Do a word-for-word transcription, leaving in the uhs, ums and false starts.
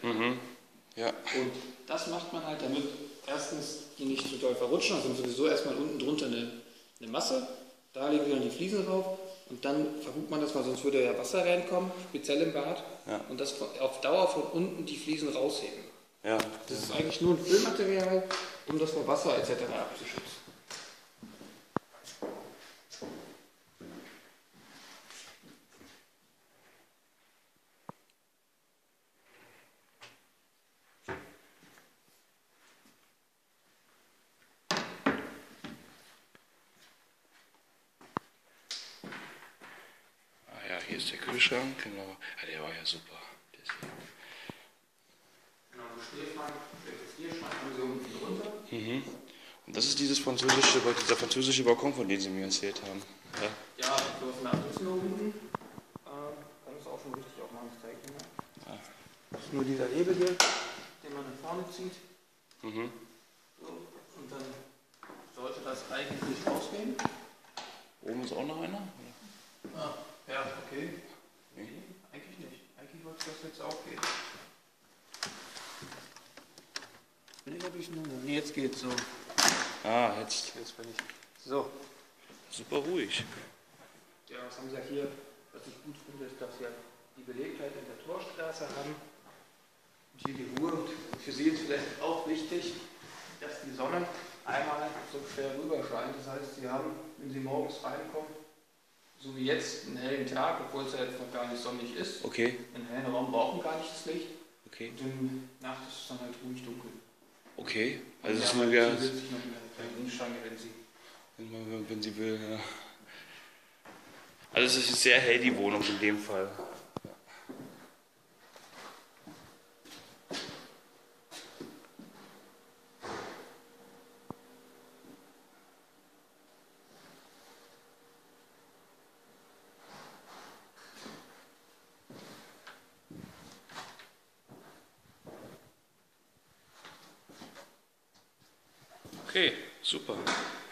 Mhm. Ja. Und das macht man halt, damit erstens die nicht zu doll verrutschen, also sowieso erstmal unten drunter eine, eine Masse, da legen wir dann die Fliesen drauf und dann verhut man das mal, sonst würde ja Wasser reinkommen, speziell im Bad, Ja. und das auf Dauer von unten die Fliesen rausheben. Ja. Das ist eigentlich nur ein Füllmaterial, um das vor Wasser et cetera abzuschützen. Ah ja, hier ist der Kühlschrank, genau. Ja, der war ja super. Deswegen. Genau, Stehschrank, Stehschrank haben Sie unten drunter. Mhm. Und das ist dieses französische, dieser französische Balkon, von dem Sie mir erzählt haben. Ja, Ja, so ist ein nur unten. Ähm, kann das auch schon richtig aufmachen, das zeige ich Ihnen mal. ja. Das ist nur dieser Hebel hier, den man nach vorne zieht. Mhm. So, und dann sollte das eigentlich rausgehen. Oben ist auch noch einer? Ah, ja, okay. Nee. Nee, eigentlich nicht. Eigentlich sollte das jetzt auch gehen. Nee, hab ich nur. Nee, jetzt geht's so. Ah, jetzt. Jetzt bin ich. So. Super ruhig. Ja, was haben Sie ja hier, was ich gut finde, ist, dass wir die Belegtheit in der Torstraße haben. Und hier die Ruhe. Und für Sie ist vielleicht auch wichtig, dass die Sonne einmal so quer rüber scheint. Das heißt, Sie haben, wenn Sie morgens reinkommen, so wie jetzt, einen hellen Tag, obwohl es ja jetzt noch gar nicht sonnig ist. Okay. Einen hellen Raum brauchen gar nicht das Licht. Okay. Und in der Nacht ist es dann halt ruhig dunkel. Okay. Also Ja, es ist nur man ja, sitzt sich noch in einer kleinen Innenstange, wenn Sie. wenn, man, wenn sie will, ja. Also es ist sehr hell, die Wohnung in dem Fall. Okay, super.